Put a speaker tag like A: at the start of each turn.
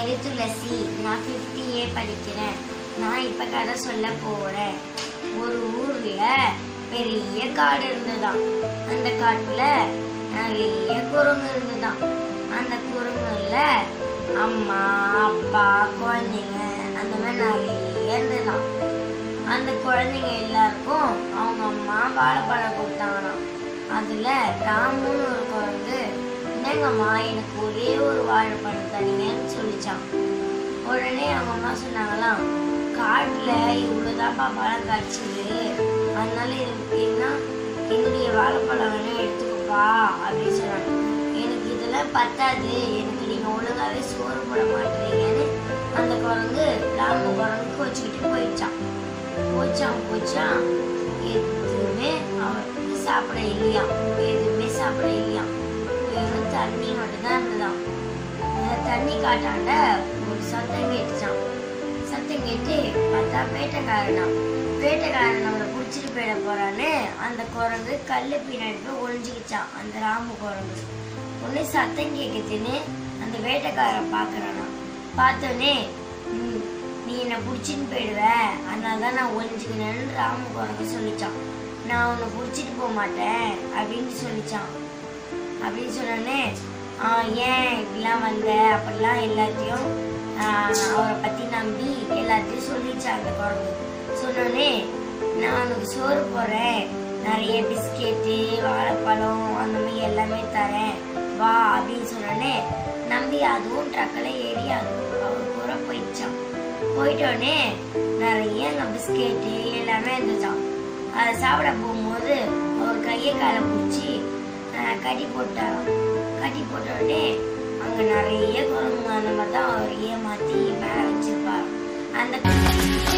A: பேரு துளசி. நான் 5th A படிக்கிறேன். நான் இப்ப கதை சொல்ல போறேன். ஒரு ஊர்ல பெரிய காடு இருந்ததாம். அந்த காட்டுல நிறைய குரங்கு இருந்ததாம். அந்த குரங்குல அம்மா அப்பா குழந்தைங்க அந்த மாதிரி நிறைய இருந்ததாம். அந்த குழந்தைங்க எல்லாருக்கும் அவங்க அம்மா வாழைப்பழம் கொடுத்தாங்களாம். அதுல ராமுன்னு ஒரு குழந்தை, என்னங்கம்மா எனக்கு ஒரே ஒரு வாழைப்பழம் தரீங்கன்னு சொல்லிச்சான். உடனே அவங்க அம்மா சொன்னாங்களாம், காட்டுல இவ்வளவுதான்ப்பா பழம் காய்ச்சுது, அதனால என்னுடைய வாழைப்பழம் வேணும் எடுத்துக்கப்பா அப்படின்னு சொன்னாங்க. எனக்கு இதெல்லாம் பத்தாது, எனக்கு நீங்க ஒழுங்காவே சோறு போட மாட்டீங்கன்னு அந்த குரங்கு ராமு குரங்கு வச்சுக்கிட்டு போயிடுச்சான். எதுவுமே அவருக்கு சாப்பிட இல்லையாம். வெறும் தண்ணி மட்டும்தான் இருந்ததாம். தண்ணி காட்டாண்ட ஒரு சத்தம் கேட்டுச்சான். சத்தம் கேட்டு பார்த்தா வேட்டைக்காரன் நம்மளை பிடிச்சிட்டு போயிட போறான்னு அந்த குரங்கு கல்லு பின்னாடி போய் ஒழிஞ்சுக்கிச்சான். அந்த ராமு குரங்கு ஒன்னு சத்தம் கேட்குதுன்னு அந்த வேட்டைக்காரன் பாக்குறானா. பார்த்தோன்னே நீ என்னை பிடிச்சிட்டு போயிடுவ, அதனாலதான் நான் ஒழிஞ்சுக்கினேன்னு ராமு குரங்கு சொல்லிச்சான். நான் உன்னை பிடிச்சிட்டு போக மாட்டேன் அப்படின்னு சொல்லிச்சான். அப்படின்னு சொன்னோடனே ஏன் இப்படிலாம் வந்த அப்படிலாம் எல்லாத்தையும் அவரை பத்தி நம்பி எல்லாத்தையும் சொல்லிச்சான் அந்த குரங்கு. சொன்னோடனே நான் உனக்கு சோறு போடுறேன், நிறைய பிஸ்கெட்டு வாழைப்பழம் அந்த மாதிரி எல்லாமே தரேன் வா அப்படின்னு சொன்னோடனே நம்பி அதுவும் ட்ரக்கில் ஏறி அதுவும் அவர் கூட போயிடுச்சான். போயிட்டோடனே நிறைய அங்கே பிஸ்கெட்டு எல்லாமே இருந்துச்சான். அதை சாப்பிட போகும்போது அவர் கையை காலை பிடிச்சி கட்டி போட்ட உடனே அங்க நிறைய குரங்கு அந்த மாதிரி தான் அவர் ஏமாத்தி மேல வச்சிருப்பார். அந்த